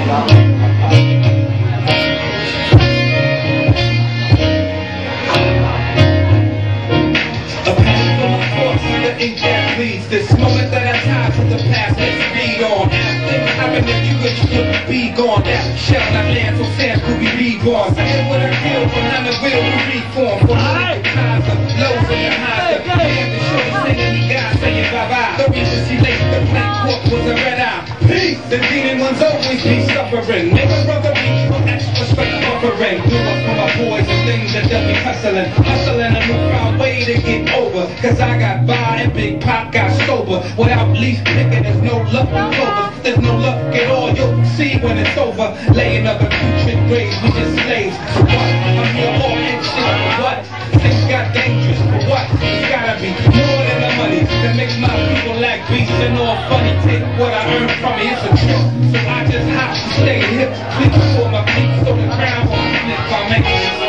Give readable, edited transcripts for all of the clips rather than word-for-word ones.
This moment that I tied to the past, let's speed on. Ask things happen if you wish you could be gone. That shall not land, so Sam could be reborn. Say what I feel, behind the wheel we reform. For the times of lows and the highs, the man that showed us any guy saying bye-bye. The reason she late, the black court was a red eye. Peace, the demon ones always be suffering. Make a brother reach for extra straight buffering. Do up for my boys and things that they'll be hustling. Hustling a new crowd way to get over. Cause I got by and Big Pop got sober. Without leaf picking, there's no luck in clover. There's no luck at all, you'll see when it's over. Laying up a putrid graves, we just slaves. So what? I'm here all anxious for what? Things got dangerous for what? It's gotta be more than the money that makes my people like beasts and all funny. Take what I earn from it, it's a trip. So I just hop and stay hip. Please for my feet so the ground won't slip by making it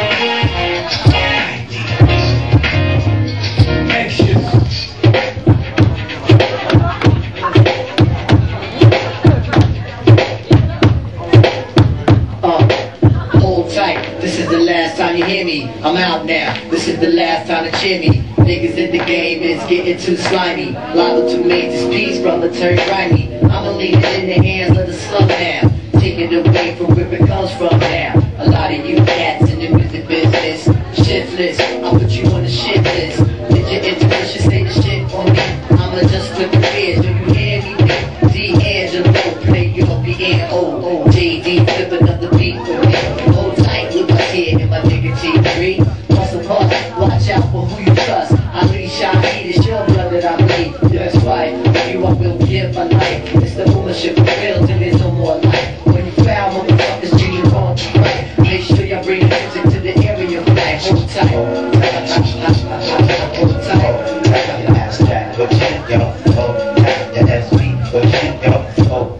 anxious. This is the last time you hear me. I'm out now. This is the last time to cheer me. Niggas in the game is getting too slimy. Liable to make this piece, brother, turn grimy. I'ma leave it in the hands of the slum now. Take it away from where it comes from now. A lot of you cats in the music business, shiftless. I'll put you on the shit list. Did your intuition say the shit on me? I'ma just flip the fears. Do you hear me? D'Angelo, play your B-N-O. JD, flip another beat for me. In my nigga T3, cross the cross, watch out for who you trust. I lead Shaheed, it's your blood that I bleed. That's right, for you I will give my life. It's the ownership of real till there's no more life. When you foul, motherfuckers, do you wrong to right. Make sure y'all bring music to the area of life. Hold tight, hold tight. That's that, but check yo, oh, that's me, but check yo, oh.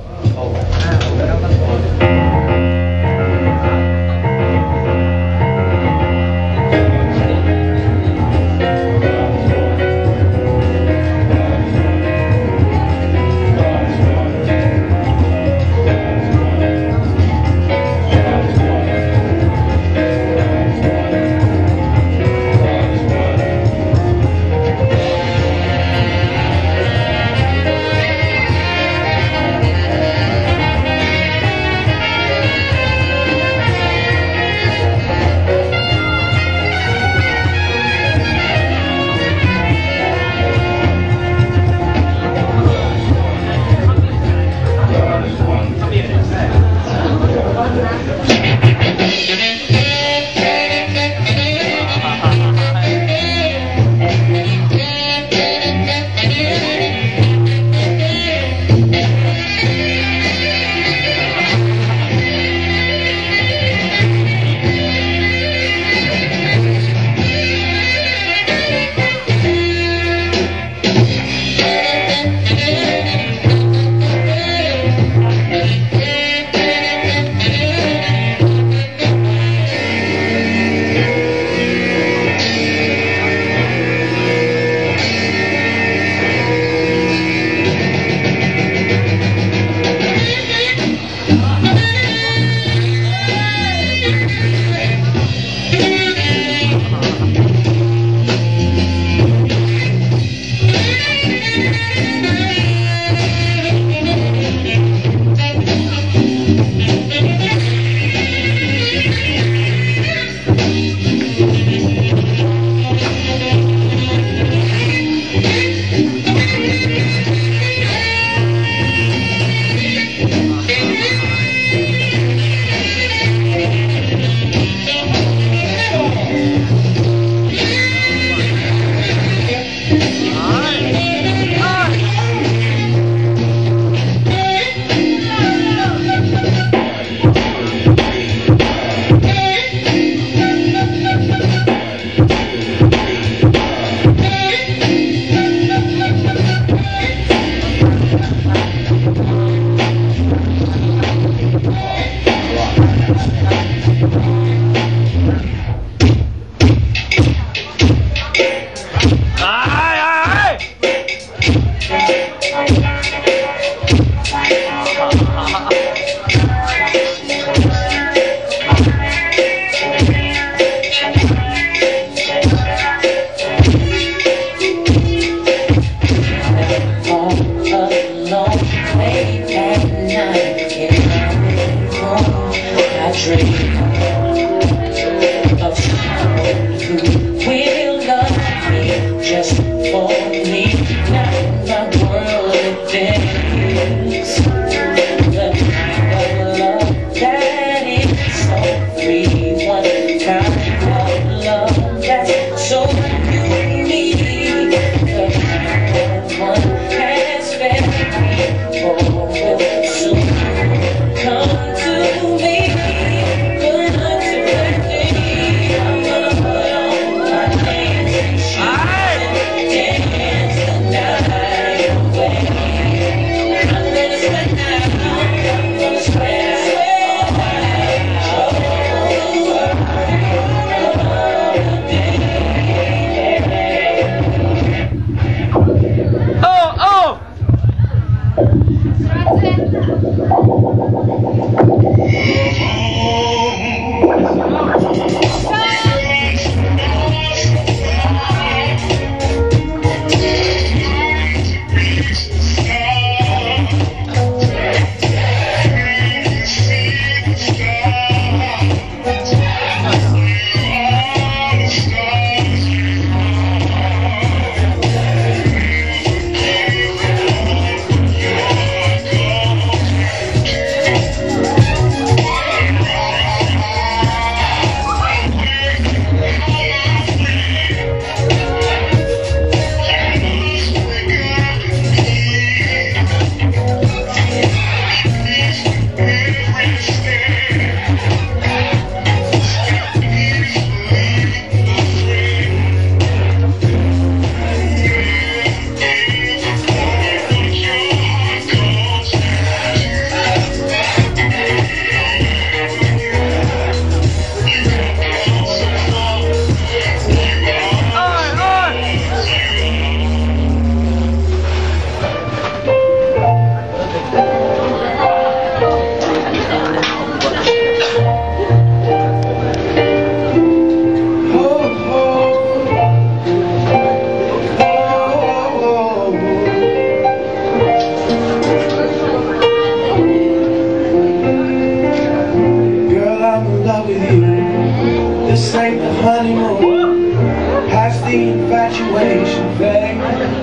This ain't the honeymoon, past the infatuation phase.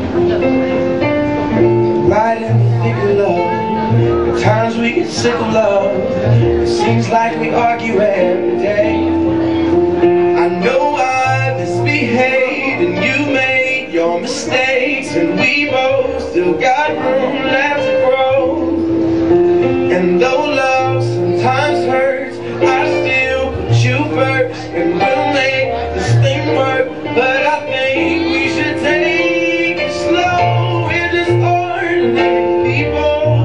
Right in the thick of love, at times we get sick of love. It seems like we argue every day. I know I misbehaved and you made your mistakes, and we both still got room left to grow. And though love sometimes hurts, I still put you first, and we'll make this thing work. But I think we should take it slow. We're just ordinary people.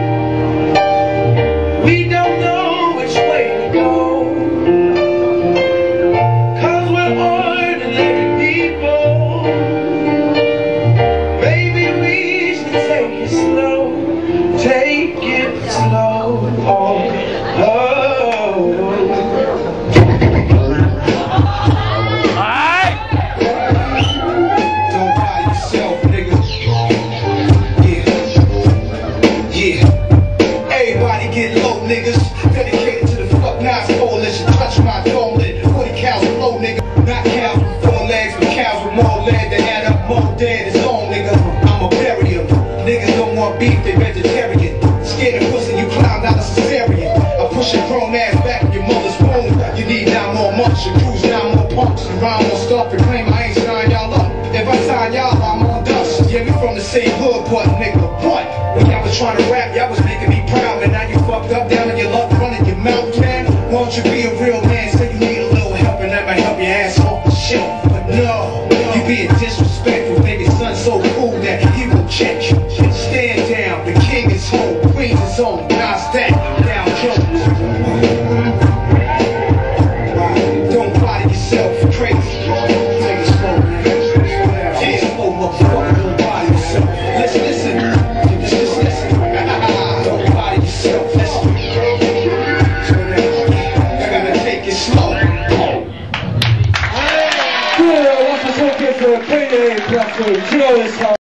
We don't know which way to go, 'cause we're ordinary people. Maybe we should take it slow. Take it slow. Oh, oh. Don't buy yourself, nigga. Yeah. Everybody get low, niggas. Dedicated to the Fuck Nice Coalition. Touch my dome lit. 40 cows below, nigga. Not cows with 4 legs, but cows with more lead. They add up more dead. It's on, nigga. I'ma bury them. Niggas don't want beef, they vegetarian. Scared of pussy, you clown, not a cesarean. I push your grown ass back in your mother's womb. You need 9 more months, you cruise 9 more pumps. You rhyme more stuff and claim I ain't sign y'all up. If I sign y'all, I'm on dust. Yeah, we from the same hood, but nigga, what? When y'all was trying to rap, y'all was making me proud. And now you fucked up down in your luck, running your mouth, man. Won't you be a real man? Say you need a little help, and that might help your ass off the shelf. But no, you being disrespectful, baby. Son's so cool that he will check you. Stand down, the king is home, queen is home. Now stack down Jones. Don't bother yourself, crazy. Take it slow, man. Yeah, slow, motherfucker. Don't bother yourself. Listen. Just listen. Don't bother yourself. Listen. I gotta take it slow. Yeah, that's a showcase for payday. You know this.